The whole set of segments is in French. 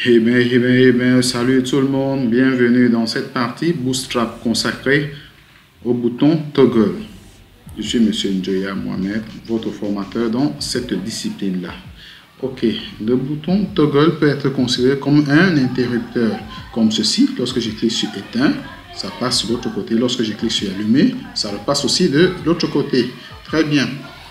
Salut tout le monde, bienvenue dans cette partie Bootstrap consacrée au bouton Toggle. Je suis Monsieur Njoya Mohamed, votre formateur dans cette discipline-là. Ok, le bouton Toggle peut être considéré comme un interrupteur, comme ceci. Lorsque je clique sur éteint, ça passe de l'autre côté. Lorsque je clique sur allumer, ça repasse aussi de l'autre côté. Très bien.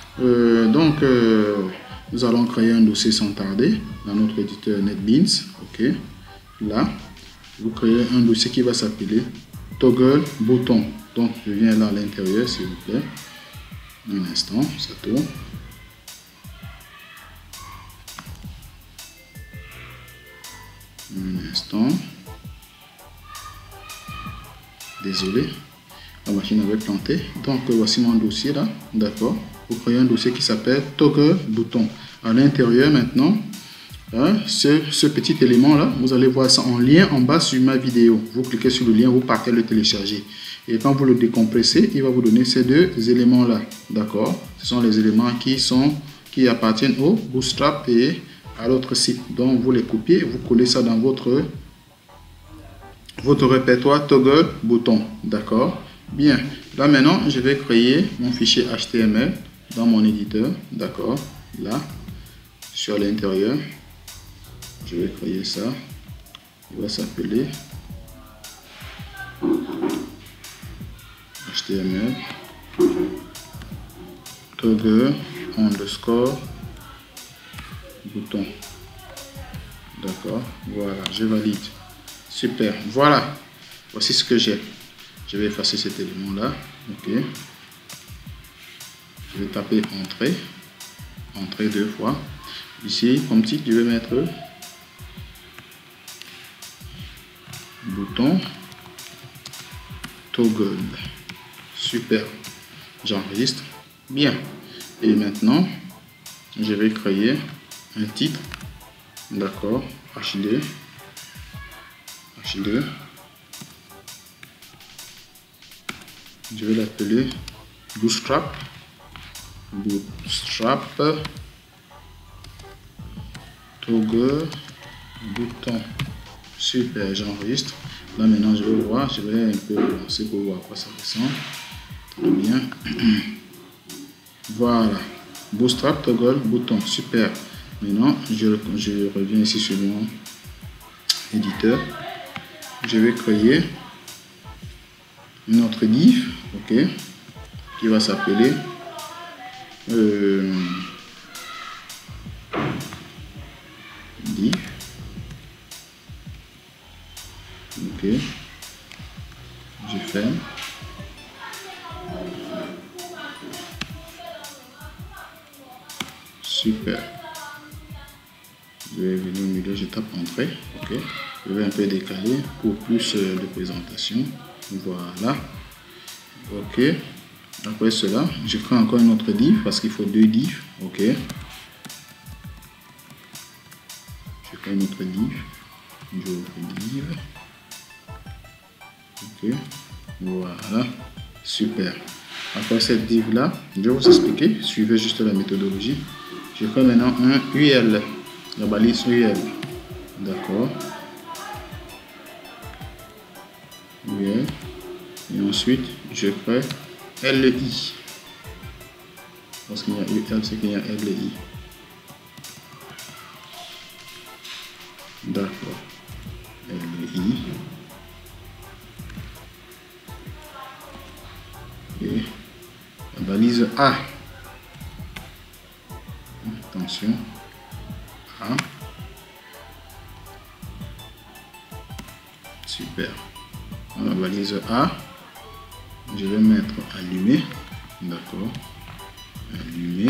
Nous allons créer un dossier sans tarder dans notre éditeur NetBeans. Ok, là, vous créez un dossier qui va s'appeler Toggle bouton. Donc, je viens là à l'intérieur, s'il vous plaît. Un instant, ça tourne. Un instant. Désolé, la machine avait planté. Donc, voici mon dossier là. D'accord. Vous créez un dossier qui s'appelle Toggle bouton. À l'intérieur maintenant, ce petit élément là, vous allez voir ça en lien en bas sur ma vidéo. Vous cliquez sur le lien, vous partez le télécharger. Et quand vous le décompressez, il va vous donner ces deux éléments là. D'accord. Ce sont les éléments qui appartiennent au Bootstrap et à l'autre site. Donc vous les copiez, vous collez ça dans votre répertoire Toggle bouton. D'accord. Bien. Là maintenant, je vais créer mon fichier HTML dans mon éditeur. D'accord. Là, sur l'intérieur, je vais créer ça. Il va s'appeler HTML Toggle underscore bouton. D'accord. Voilà, je valide. Super. Voilà. Voici ce que j'ai. Je vais effacer cet élément là. Ok. Je vais taper entrée. Entrée deux fois. Ici, comme titre, je vais mettre bouton Toggle. Super. J'enregistre. Bien. Et maintenant, je vais créer un titre. D'accord. H2. Je vais l'appeler Bootstrap. Toggle bouton. Super, j'enregistre. Là maintenant je vais voir, je vais un peu lancer pour voir à quoi ça ressemble. Très bien. Voilà. Bootstrap Toggle bouton. Super. Maintenant je reviens ici sur mon éditeur. Je vais créer une autre div, ok, qui va s'appeler div, ok, je ferme. Super. Je vais venir au milieu, je tape entrée, ok, je vais un peu décaler pour plus de présentation. Voilà. Ok. Après cela, je crée encore une autre div parce qu'il faut deux divs. Ok. Je crée une autre div. J'ouvre div. Ok. Voilà. Super. Après cette div là, je vais vous expliquer. Suivez juste la méthodologie. Je crée maintenant un URL. La balise URL. D'accord. URL. Et ensuite, je crée LI. Parce qu'il y a URL, c'est qu'il y a LI. D'accord. LI. Et la balise A. Attention. A. Super. Dans la balise A, je vais mettre allumé. D'accord. Allumé.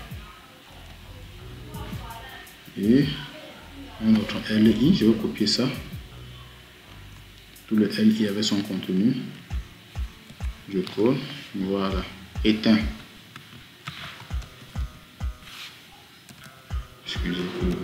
Et un autre LI, je vais copier ça. Tout le LI avait son contenu. Je colle. Voilà. Éteint. Excusez-moi.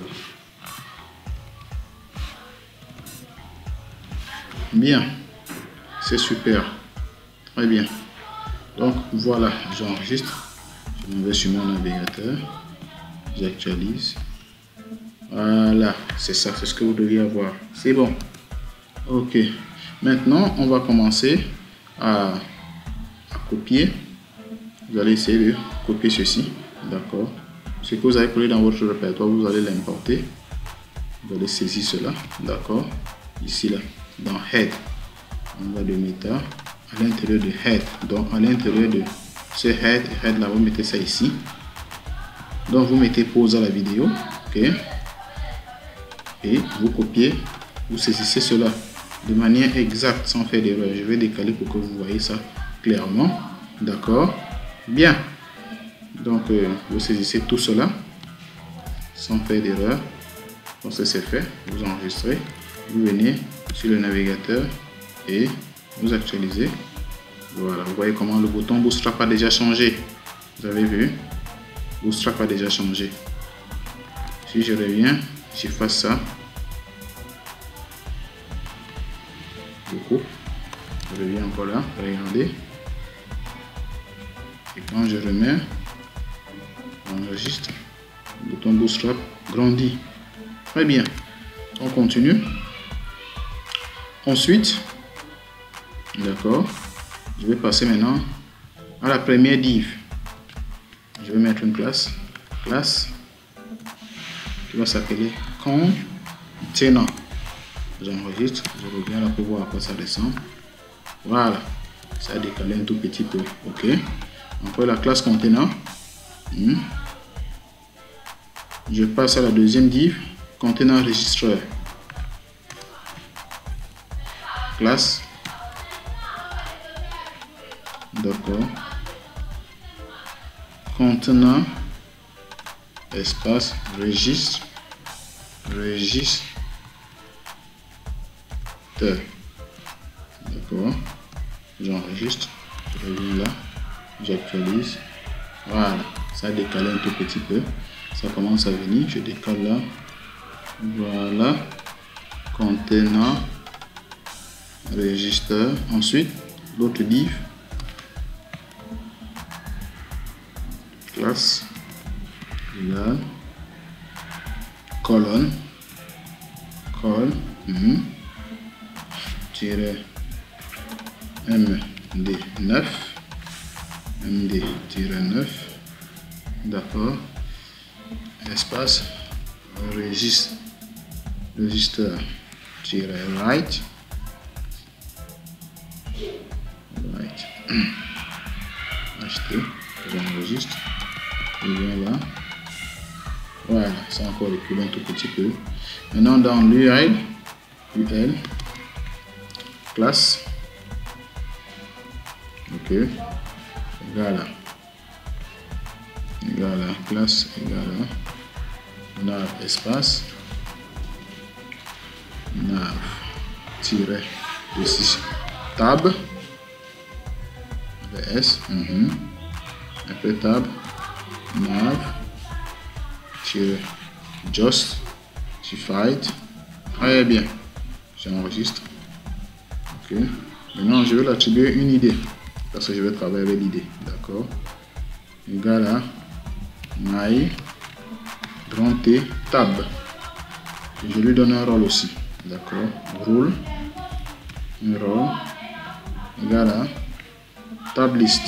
Bien. C'est super. Très bien. Donc voilà, j'enregistre. Je m'en vais sur mon navigateur. J'actualise. Voilà, c'est ça, c'est ce que vous deviez avoir. C'est bon. Ok. Maintenant, on va commencer à copier. Vous allez essayer de copier ceci. D'accord. Ce que vous avez collé dans votre répertoire, vous allez l'importer. Vous allez saisir cela. D'accord. Ici, là, dans Head, on va de Meta à l'intérieur de Head. Donc, à l'intérieur de ce Head, là, vous mettez ça ici. Donc, vous mettez pause à la vidéo. Ok. Et vous copiez, vous saisissez cela de manière exacte sans faire d'erreur. Je vais décaler pour que vous voyez ça clairement. D'accord. Bien. Donc, vous saisissez tout cela sans faire d'erreur. Quand c'est fait, vous enregistrez. Vous venez sur le navigateur et vous actualisez. Voilà, vous voyez comment le bouton Bootstrap a déjà changé. Vous avez vu? Bootstrap a déjà changé. Si je reviens, j'efface ça. Beaucoup. Je reviens encore là. Regardez. Et quand je remets, j'enregistre. Le bouton Bootstrap grandit. Très bien. On continue. Ensuite, d'accord, je vais passer maintenant à la première div. Je vais mettre une classe qui va s'appeler contenant. J'enregistre, je reviens là pour voir à quoi ça ressemble. Voilà, ça a décalé un tout petit peu. Ok, encore la classe contenant. Je passe à la deuxième div, contenant registreur. Classe. D'accord. Contenant espace registre. D'accord. J'enregistre. Je reviens là. J'actualise. Voilà. Ça a décalé un tout petit peu. Ça commence à venir. Je décale là. Voilà. Contenant registre. Ensuite, l'autre div. Classe. Là. Colonne. MD9. MD-9. D'accord. Espace. Register-right. Acheter. J'enregistre. Je viens là. Voilà, c'est encore reculé un tout petit peu. Maintenant dans l'URL, classe, ok, égale classe égale nav espace nav -6 tab vs après tab nav justified. Très bien, j'enregistre. Ok, maintenant je vais l'attribuer une idée parce que je vais travailler avec l'idée. D'accord, égal à my grand T tab. Et je lui donne un rôle aussi. D'accord, rôle égal à tab list.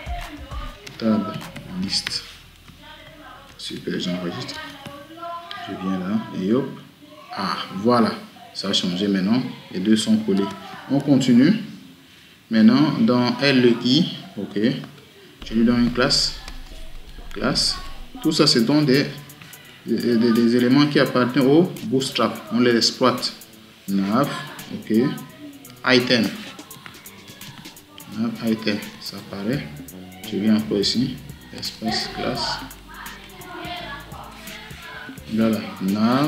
Super, j'enregistre. Je viens là et hop. Ah, voilà, ça a changé maintenant. Les deux sont collés. On continue. Maintenant, dans LI, ok, je lui donne une classe. Tout ça, c'est donc des éléments qui appartiennent au Bootstrap. On les exploite. Nav, ok. Item. Nav, item, ça apparaît. Je viens encore ici. Espace classe. Voilà, nav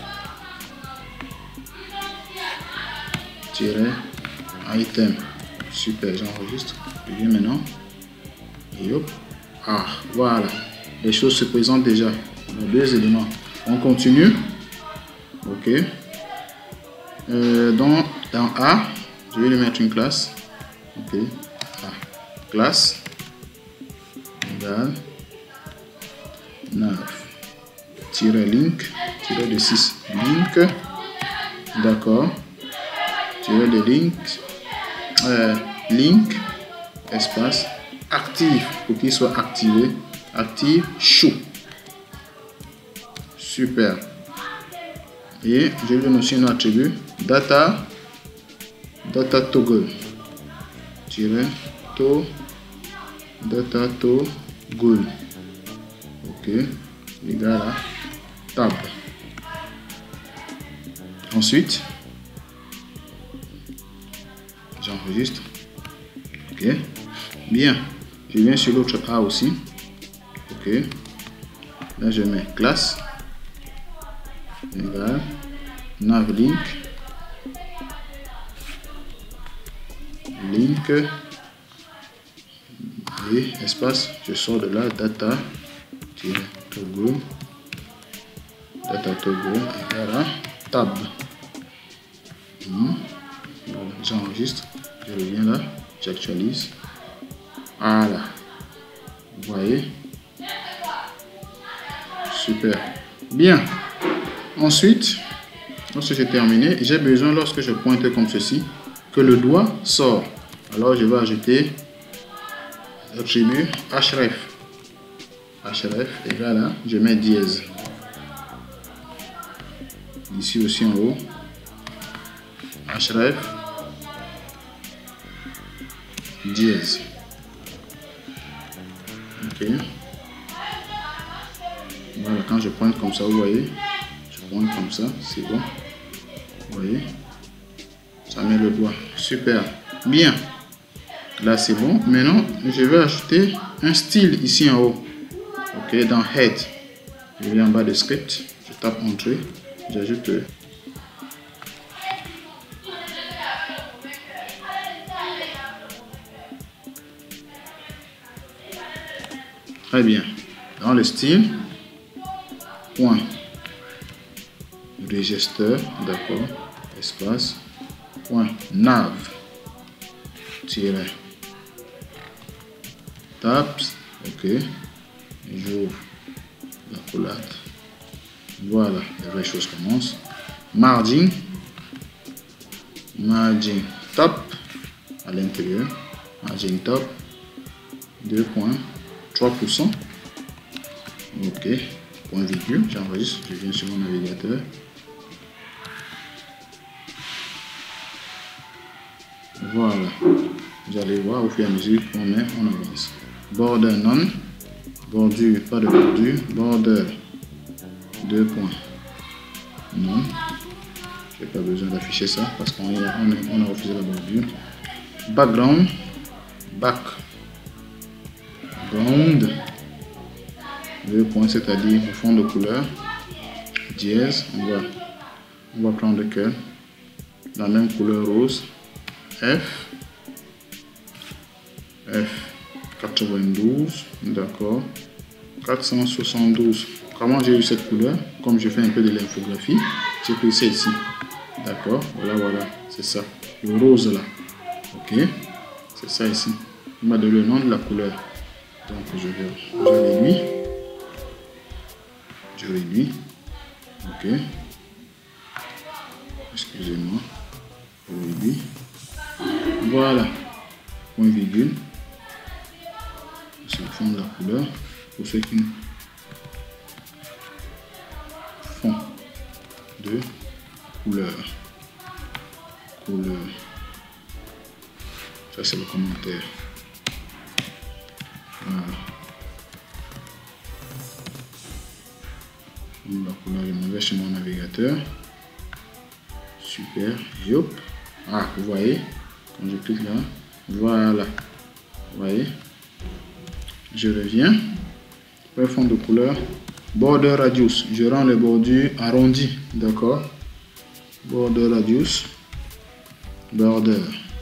item. Super, j'enregistre. Je viens maintenant. Et hop. Ah, voilà. Les choses se présentent déjà. Les deux éléments. On continue. Ok. Dans A, je vais lui mettre une classe. Ok. A. Classe. Égale nav. link, tiret de 6, link, d'accord, tiret de link, link, espace, active, pour qu'il soit activé, active, show. Super. Et je donne aussi un attribut, data toggle, data toggle, ok, égal à tab. Ensuite, j'enregistre, ok, bien, je viens sur l'autre A aussi, ok, là je mets classe, égal, navlink, link, et espace, je sors de là, data toggle égal à tab. Voilà, j'enregistre, je reviens là, j'actualise, voilà, vous voyez, super, bien. Ensuite, lorsque j'ai terminé, j'ai besoin, lorsque je pointe comme ceci, que le doigt sort. Alors je vais ajouter l'attribut href égal à, je mets dièse. Ici aussi en haut, href dièse. Ok. Voilà, quand je pointe comme ça, vous voyez, je pointe comme ça, c'est bon. Vous voyez, ça met le doigt. Super. Bien. Là, c'est bon. Maintenant, je vais ajouter un style ici en haut. Ok, dans Head. Je viens en bas de Script. Je tape Entrée. J'ajoute. Très bien. Dans le style, point. Register, d'accord. Espace. Point. Nav. Tiret. Tabs. Ok. J'ouvre l'accolade. Voilà, les vraies choses commencent. Margin top à l'intérieur. Margin top. 2 points. 3%. Ok. Point virgule. J'enregistre. Je viens sur mon navigateur. Voilà. Vous allez voir au fur et à mesure qu'on met, on avance. Border non. Bordure, pas de bordure. Border. 2 points. Non. Je n'ai pas besoin d'afficher ça parce qu'on a refusé la bordure. Background. Background. 2 points, c'est-à-dire au fond de couleur. Dièse. On va prendre que la même couleur rose. F 92, d'accord, 472. Comment j'ai eu cette couleur? Comme je fais un peu de l'infographie, j'ai pris celle-ci, d'accord, voilà, c'est ça, le rose là, ok, c'est ça ici. Il m'a donné le nom de la couleur, donc je réduis, ok, excusez-moi, je réduis. Voilà, point virgule, c'est le fond de la couleur, pour ceux qui fond de couleur, ça c'est le commentaire, voilà, la couleur, je m'en vais sur mon navigateur, super, yop, ah vous voyez, quand je clique là, voilà, vous voyez, je reviens, pour fond de couleur, border radius, je rends les bordures arrondies, d'accord, border radius, border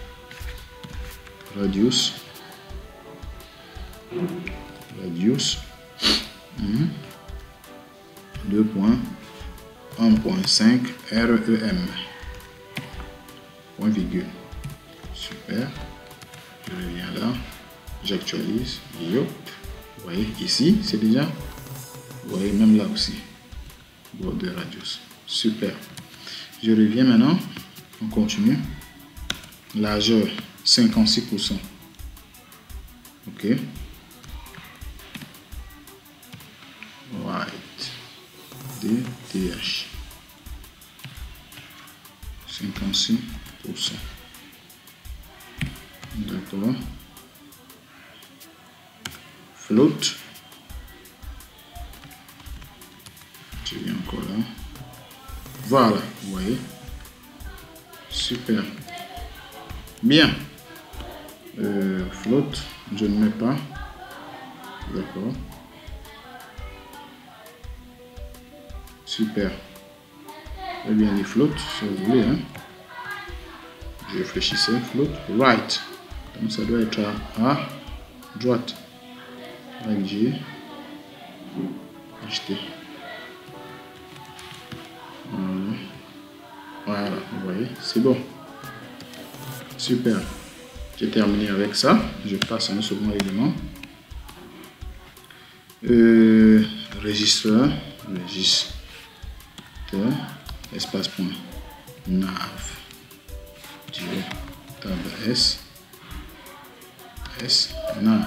radius, 2 points, 1.5 REM, point virgule. Super, je reviens là, j'actualise, yop, vous voyez ici c'est déjà, vous voyez même là aussi, border radius. Super. Je reviens maintenant. On continue. Largeur 56%. Ok. White. DTH. 56%. D'accord. Float. Je viens encore là. Voilà, vous voyez. Super. Bien. Float, je ne mets pas. D'accord. Super. Eh bien, les float, si vous voulez. Hein. Je réfléchissais. Float. Right. Donc, ça doit être à droite. Avec G. Acheter. Voilà, vous voyez, c'est bon. Super. J'ai terminé avec ça. Je passe à un second élément. Registreur. Espace point. Nav. Tab S. Nav.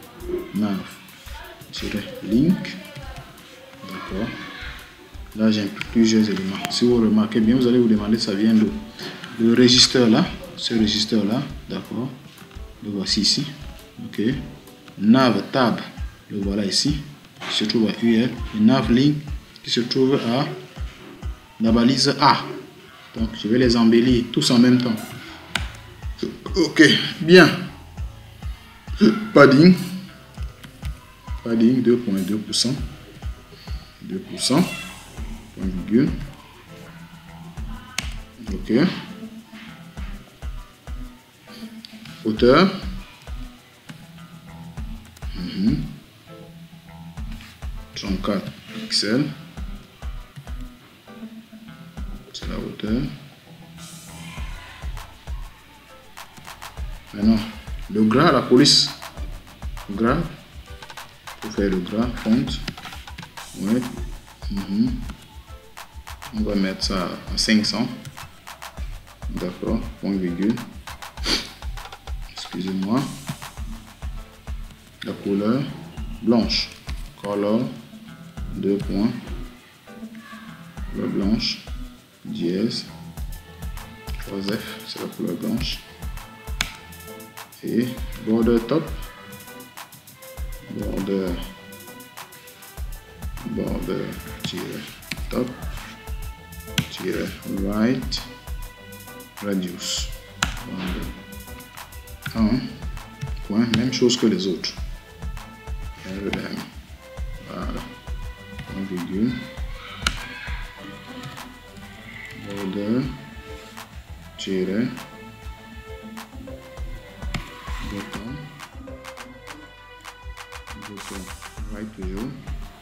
Link. D'accord. Là, j'ai plusieurs éléments. Si vous remarquez bien, vous allez vous demander ça vient d'où. Le registre là, ce registre là, d'accord. Le voici ici. Ok. Nav tab, le voilà ici. Qui se trouve à UL. Et nav link qui se trouve à la balise A. Donc, je vais les embellir tous en même temps. Ok, bien. Padding. Padding 2.2%. 2%. Point virgule. Ok. Hauteur. 34 pixels. C'est la hauteur. Maintenant, le gras, la police. Gras. Pour faire le gras, font. Ouais. On va mettre ça à 500. D'accord. Point virgule. Excusez-moi. La couleur blanche. Color 2 points. Couleur blanche. Dièse. 3F, c'est la couleur blanche. Et border top. Border top. Right. Radius. 1 point. Même chose que les autres. RM. Voilà. Point virgule. Border. Bottom. Right toujours.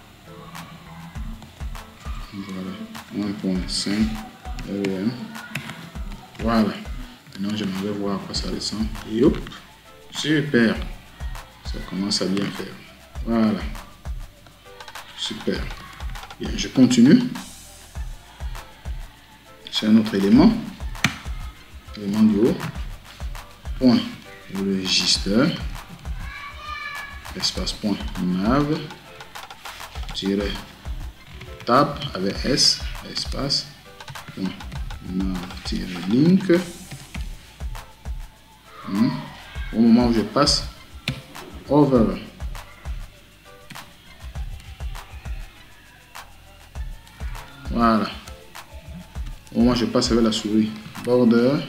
Voilà. 1.5 RM. Voilà. Maintenant, je vais voir à quoi ça ressemble. Et hop. Super. Ça commence à bien faire. Voilà. Super. Bien, je continue. C'est un autre élément. Élément du haut. Point. Le registre. Espace point. Nav. Tiret. Tab avec S. Espace. Point. Nav. Tiret. Link. Au moment où je passe. Over. Voilà. Au moment où je passe avec la souris. Border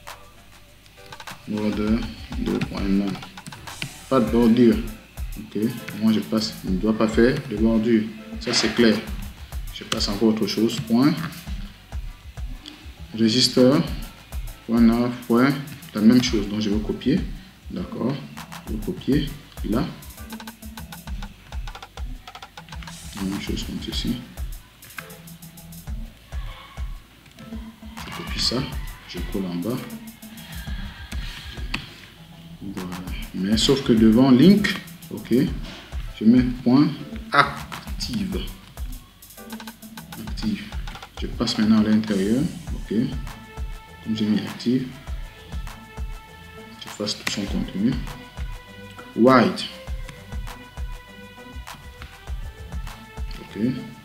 2.9. Pas de bordure. Ok. Moi je passe. Je ne dois pas faire de bordure. Ça c'est clair. Je passe encore autre chose. Point. Registre. Point 9. Point. La même chose. Donc je vais copier. D'accord. Je vais copier. Là. La même chose comme ceci. Je copie ça. Je colle en bas. Voilà. Mais sauf que devant link, ok, je mets point active. Je passe maintenant à l'intérieur. Ok. Comme j'ai mis active, j'efface tout son contenu. White. Ok.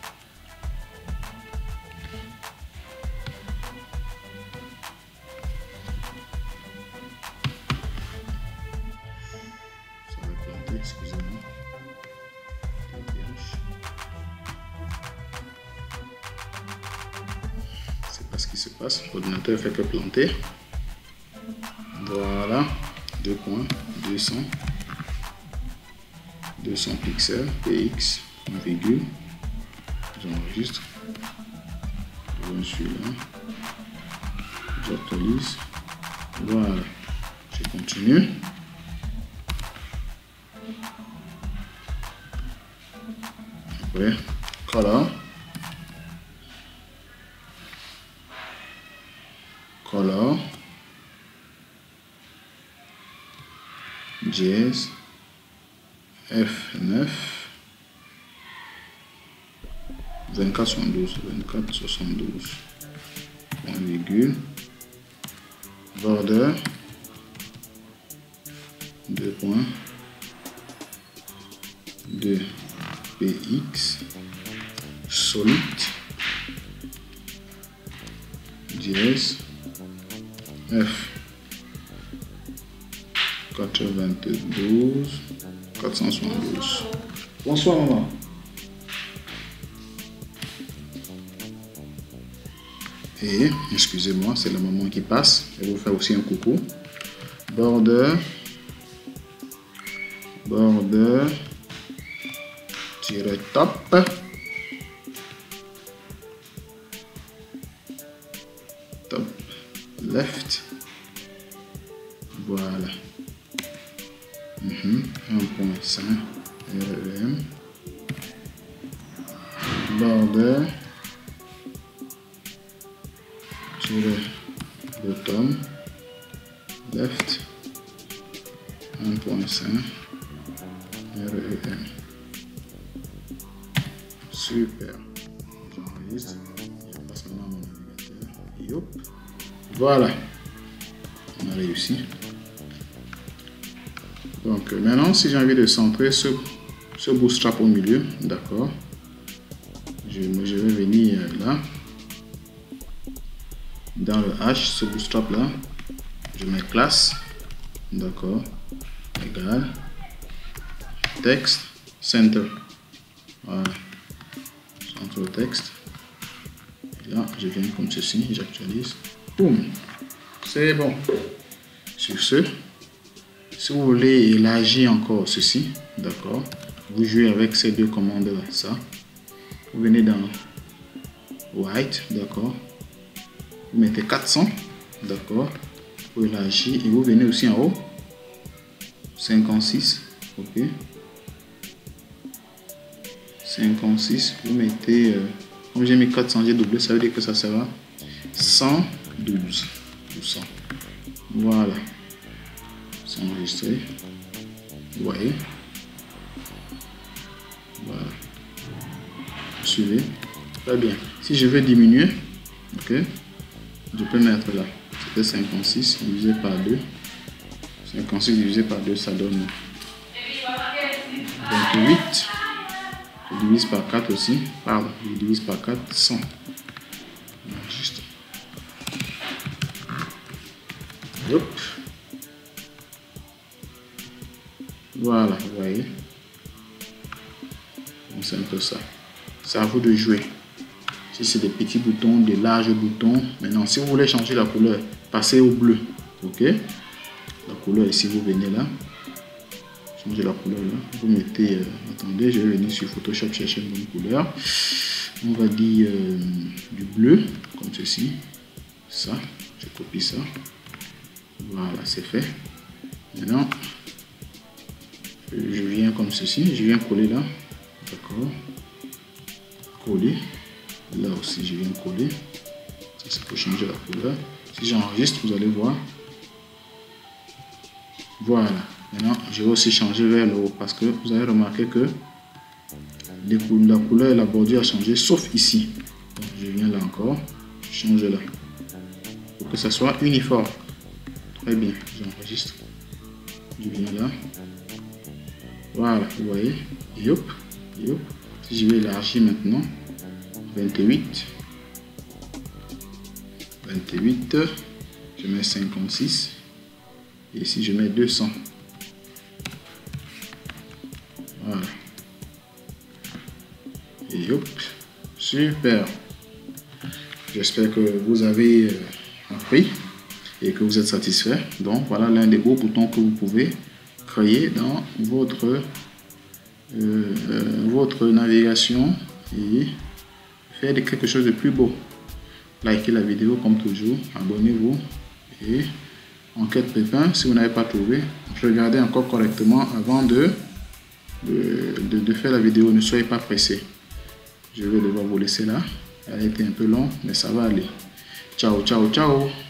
Ça va planter, excusez-moi. C'est pas ce qui se passe. L'ordinateur fait que planter. Voilà. 2 points, 200 pixels, px, une virgule. J'enregistre. Je suis là. J'actualise. Voilà. Je continue. Après, color. Color. JS. F9. 2472. Point virgule. Border. 2 points. 2 px. Solid. JS. F 92 472. Bonsoir maman. Et excusez-moi, c'est la maman qui passe. Elle vous fait aussi un coucou. Border top left. Voilà. 1.5 REM. Border bottom left 1.5 REM. Super. J'enregistre. Je passe maintenant à mon navigateur. Yop. Voilà. On a réussi. Donc maintenant, si j'ai envie de centrer ce bootstrap au milieu, d'accord, je vais venir là, dans le H, ce bootstrap là, je mets classe, d'accord, égal, texte, center, voilà, centre le texte, et là, je viens comme ceci, j'actualise, boum, c'est bon. Sur ce, si vous voulez élargir encore ceci, d'accord, vous jouez avec ces deux commandes là, ça, vous venez dans white, d'accord, vous mettez 400, d'accord, pour élargir, et vous venez aussi en haut, 56, ok, 56, vous mettez, comme j'ai mis 400, j'ai doublé, ça veut dire que ça sera 112%, voilà. Enregistrer, vous voyez, voilà, suivez, très bien. Si je veux diminuer, ok, je peux mettre là, c'était 56 divisé par 2, 56 divisé par 2, ça donne 28, je divise par 4 aussi, pardon, je divise par 4, 100, juste, hop. Voilà, vous voyez. Donc c'est un peu ça. C'est à vous de jouer. Si c'est des petits boutons, des larges boutons. Maintenant, si vous voulez changer la couleur, passez au bleu. Ok. La couleur ici, vous venez là. Changez la couleur là. Vous mettez. Attendez, je vais venir sur Photoshop chercher une bonne couleur. On va dire du bleu, comme ceci. Ça. Je copie ça. Voilà, c'est fait. Maintenant. Je viens comme ceci, je viens coller là, d'accord, coller, là aussi je viens coller, c'est pour changer la couleur. Si j'enregistre, vous allez voir, voilà. Maintenant je vais aussi changer vers le haut parce que vous avez remarqué que la couleur et la bordure a changé, sauf ici, Donc je viens là encore, je change là pour que ça soit uniforme. Très bien, j'enregistre. Je viens là. Voilà, vous voyez. Yop, yop. Si je vais élargir maintenant, 28, je mets 56 et ici je mets 200. Voilà. Et hop, super. J'espère que vous avez appris et que vous êtes satisfait. Donc voilà l'un des beaux boutons que vous pouvez créer dans votre navigation et faire quelque chose de plus beau. Likez la vidéo comme toujours, abonnez-vous et en cas de pépin, si vous n'avez pas trouvé, regardez encore correctement avant de faire la vidéo. Ne soyez pas pressé. Je vais devoir vous laisser là. Elle a été un peu longue, mais ça va aller. Ciao, ciao, ciao.